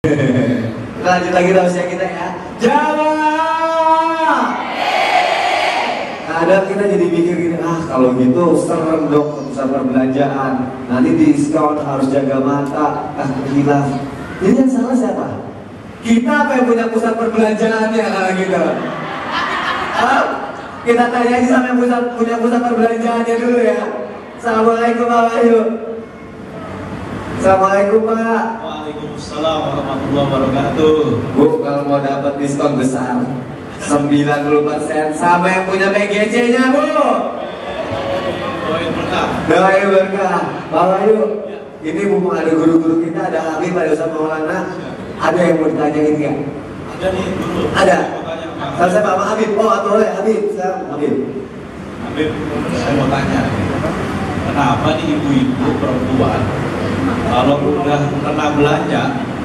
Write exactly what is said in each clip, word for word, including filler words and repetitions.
Lanjut lagi tausiah kita ya. Jawab. Kadang kita jadi mikir gini, ah kalau gitu serem dong ke pusat perbelanjaan. Nanti diskon, harus jaga mata, ah gila. Jadi yang salah siapa? Kita apa yang punya pusat perbelanjaannya kalau gitu? Ah, kita tanya aja sama yang pusat, punya pusat perbelanjaannya dulu ya. Assalamualaikum Pak Wahyu. Assalamualaikum Pak. Waalaikumsalam warahmatullahi wabarakatuh. Bu, kalau mau dapat diskon besar sembilan puluh persen sama yang punya P G C-nya Bu. Doain berkah. Doain berkah. Pak Wahyu, ini mumpung ada guru-guru kita, ada Habib, ada Ustaz Maulana, ada yang mau ditanyain nggak? Ada nih dulu. Ada. Kalau saya Pak Habib, oh atau oleh Habib, saya Habib. Habib, saya mau tanya, kenapa nih ibu-ibu perempuan kalau udah kena belanja,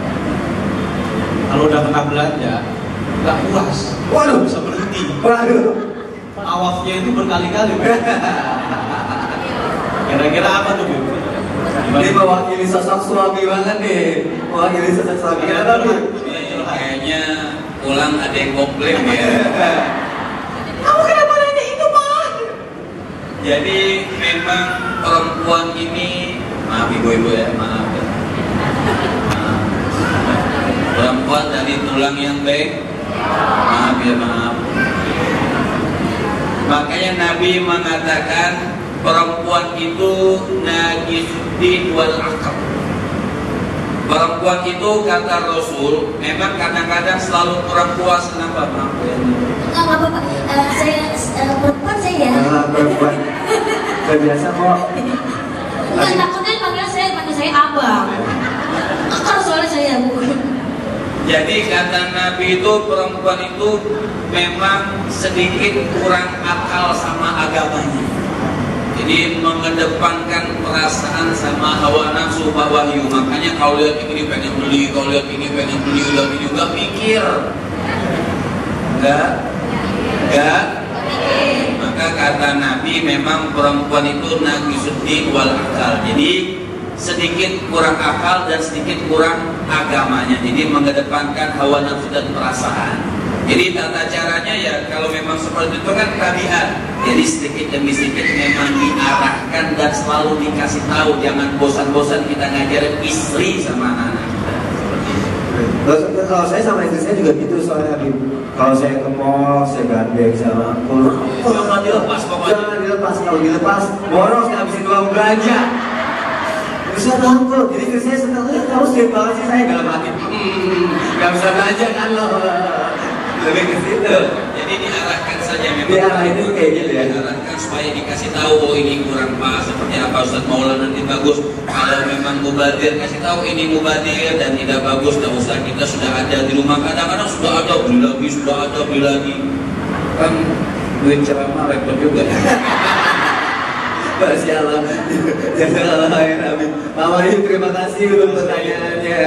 kalau udah kena belanja, nggak puas, Waduh, bisa berhenti. waduh. Awafnya itu berkali-kali. Kira-kira apa tuh, Bu? Ini mewakili sosok suami banget nih, mewakili sosok suami. Kenapa Bu? Kayaknya pulang ada yang komplain ya. Kamu kenapa nanya itu Pak? Jadi memang perempuan ini, maaf ibu-ibu ya, maaf ya. Maaf. Perempuan dari tulang yang baik, maaf ya, maaf. Makanya Nabi mengatakan perempuan itu najisuddin wal aqab. Perempuan itu kata Rasul memang kadang-kadang selalu kurang puas. Kenapa? Maaf ya. Enggak apa-apa, uh, saya uh, perempuan saya ya. Ah, perempuan. Saya biasa kok. Enggak, takutnya panggil saya, panggil saya abang. Akar soalnya saya Bu. Jadi kata Nabi itu perempuan itu memang sedikit kurang akal sama agamanya. Jadi mengedepankan perasaan sama hawa nafsu Pak Wahyu. Makanya kalau lihat ini pengen beli, kalau lihat ini pengen beli, lihat ini juga mikir. Enggak, enggak. Maka kata Nabi memang perempuan itu najisuddin wal akal. Jadi sedikit kurang akal dan sedikit kurang agamanya. Jadi mengedepankan hawa nafsu dan perasaan. Jadi tata caranya ya kalau memang seperti itu kan tabiat. Jadi sedikit demi sedikit memang diarahkan dan selalu dikasih tahu. Jangan bosan-bosan kita ngajarin istri sama anak-anak kita. Terus, kalau saya sama istri saya juga gitu soalnya Habib. Kalau saya ke mall, saya gandeng sama aku. Jangan dilepas pokoknya. Jangan dilepas, kalau dilepas boros ngabisin uang belanja. Bisa tahu, jadi istri saya senang, eh kamu sih banget sih saya dalam hati. Hmm, gak bisa belanja kan lo. Lebih ke situ. Jadi diarahkan saja memang. Diarahin itu kayak gitu ya. Diarahkan supaya dikasih tahu oh ini kurang pas seperti apa Ustaz Maulana nanti bagus. Kalau memang mubadir kasih tahu ini mubadir dan tidak bagus, tidak usah, kita sudah ada di rumah. Kadang-kadang sudah ada beli lagi, sudah ada beli lagi. Kan duit ceramah repot juga. Masya Allah. Jazakallah khairan Habib. Pak Wahyu terima kasih untuk pertanyaannya.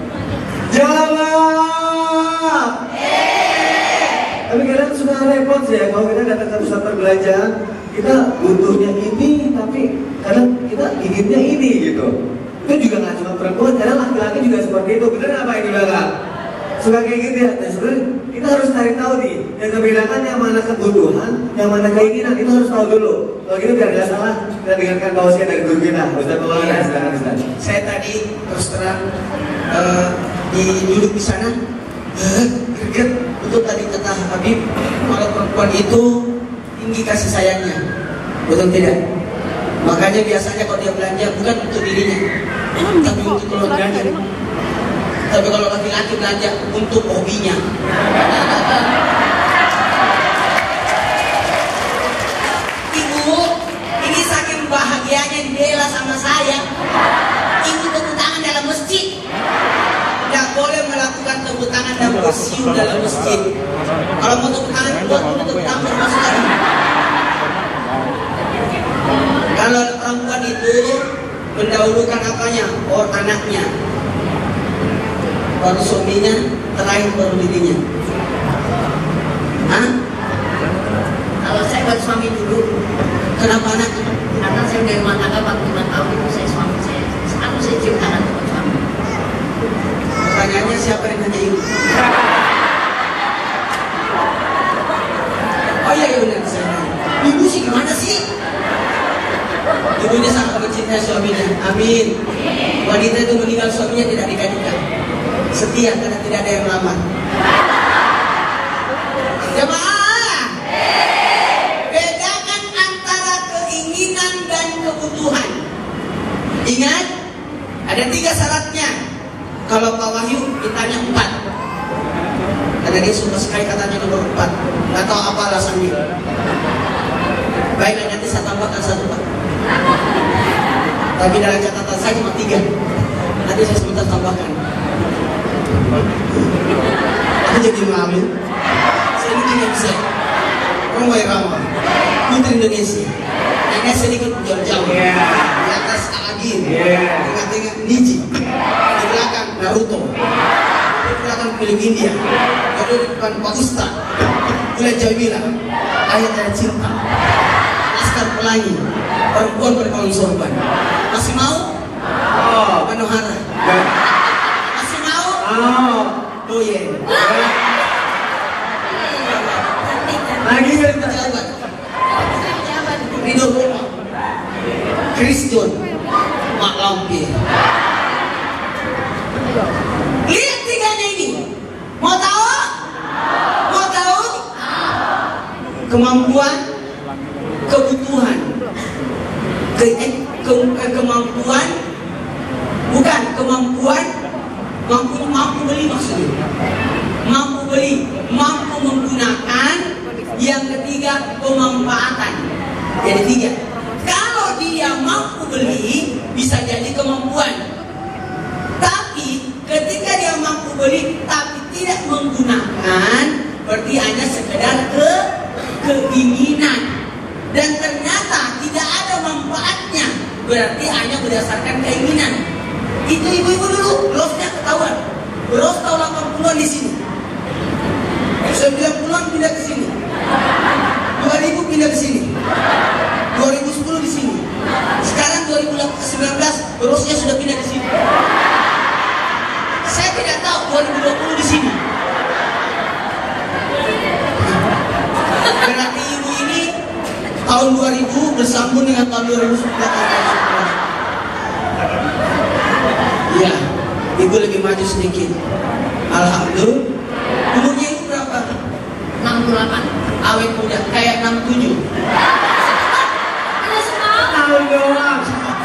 Jawab. Tapi kadang suka repot sih ya, kalau kita datang ke pusat perbelanjaan, kita butuhnya ini, tapi kadang kita inginnya ini gitu. Itu juga nggak cuma perempuan, kadang laki-laki juga seperti itu. Bener apa ini Bapak? Suka kayak gitu ya. Nah sebenarnya kita harus cari tahu nih, yang membedakan yang mana kebutuhan, yang mana keinginan, itu harus tahu dulu. Kalau gitu biar nggak salah, kita dengarkan tausiah dari guru kita, Ustaz Maulana. Iya. Silakan Ustaz. Saya tadi terus terang uh, di duduk di sana, uh, greget betul tadi kata Habib, kalau perempuan itu tinggi kasih sayangnya, betul tidak? Makanya biasanya kalau dia belanja bukan untuk dirinya, tapi untuk keluarganya. Tapi kalau laki-laki belanja untuk hobinya. Ibu, ini saking bahagianya dibela sama saya. Ibu tepuk tangan dalam masjid. Tidak boleh melakukan tepuk tangan dan bersiul dalam masjid. Kalau mau tepuk tangan, buat dulu tepuk tangan termasuk lagi. Kalau perempuan itu mendahulukan apanya? Oh, anaknya. Baru suaminya, terakhir baru dirinya. Hah? Kalau saya buat suami dulu, Kenapa anak? karena saya udah rumah tangga empat puluh lima tahun itu saya suami saya. Aku saya cium tangan buat suami. Pertanyaannya siapa yang nanya ibu? Oh iya, iya benar saya nanya. Ibu sih gimana sih? Ibunya sangat mencintai suaminya. Amin. Wanita itu meninggal suaminya tidak nikah-nikah. Setia karena tidak ada yang lamar. Jemaah, bedakan antara keinginan dan kebutuhan. Ingat, ada tiga syaratnya. Kalau Pak Wahyu ditanya empat, karena dia suka sekali katanya nomor empat. Gak tahu apa alasannya. Baiklah, nanti saya tambahkan satu Pak. Tapi dalam catatan saya cuma tiga. Nanti saya sebentar tambahkan. Aku jadi mengambil. Saya ini tidak bisa. Orang baik ramah. Putri Indonesia. Ini sedikit jauh-jauh. Di atas Agin. Tengah-tengah Niji. Di belakang Naruto. Di belakang film India. Lalu di depan Pak Ustaz. Bulan Jamila. Ayat dan cinta. Laskar Pelangi. Perempuan berkaul sorban. Masih mau? Oh. Manohara. Masih mau? Oh. Doyen. Lagi pejabat. Ridho Roma. Chris John. Mak Lampir. Lihat tiganya ini. Mau tahu? Mau tahu? Kemampuan, kebutuhan, ke, eh, ke, eh, kemampuan, bukan kemampuan, mampu mampu beli maksudnya, mampu beli, mampu menggunakan, yang ketiga pemanfaatan. Jadi tiga. Kalau dia mampu beli, bisa jadi kemampuan. Tapi ketika dia mampu beli tapi tidak menggunakan, berarti hanya sekedar ke keinginan. Dan ternyata tidak ada manfaatnya, berarti hanya berdasarkan keinginan. Itu ibu-ibu dulu, grosnya ketahuan. Gros tahun delapan puluhan di sini. sembilan puluhan pindah ke sini. dua ribu pindah ke sini. dua ribu sepuluh di sini. Sekarang dua ribu sembilan belas grosnya sudah pindah ke sini. Saya tidak tahu dua ribu dua puluh di sini. Berarti ibu ini tahun dua ribu bersambung dengan tahun dua ribu sembilan belas. Iya, ibu lebih maju sedikit. Alhamdulillah. Umurnya ibu berapa? enam puluh delapan. Awet muda, kayak enam puluh tujuh. Ada semua. Tahun doang.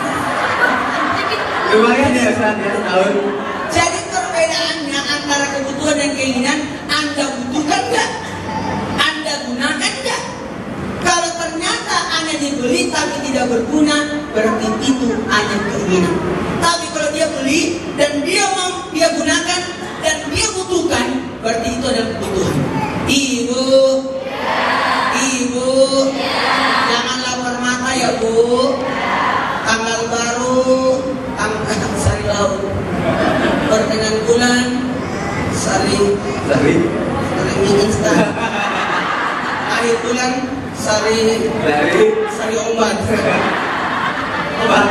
Lumayan ya Ustaz ya, tahun. Jadi perbedaannya antara kebutuhan dan keinginan, Anda butuhkan nggak? Anda gunakan nggak? Kalau ternyata Anda dibeli tapi tidak berguna, berarti itu hanya keinginan. Tapi kalau dia beli dan dia mau dia gunakan dan dia butuhkan, berarti itu adalah kebutuhan. Ibu, ibu, jangan lapar mata ya bu. Tanggal baru, tanggal sari laut, pertengahan bulan, sari, Sari. sari mie instan. Akhir bulan, sari, Dari. sari obat. Obat.